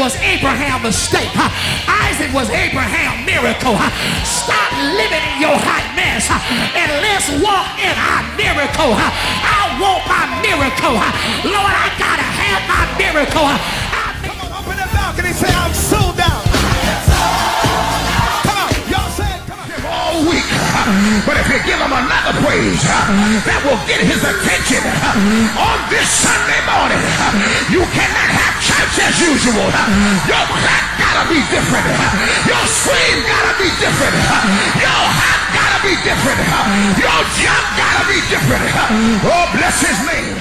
was Abraham's mistake. Isaac was Abraham's miracle. Stop living in your hot mess and let's walk in our miracle. I want my miracle. Lord, I gotta have my miracle. Come on, open the balcony, say I'm sold out. Come on, y'all say it. Come on. All week, but if you give him another praise, that will get his attention. On this Sunday morning, you cannot have church as usual. Your clap gotta be different. Your scream gotta be different. Your hop gotta be different. Your jump gotta be different. Oh, bless his name.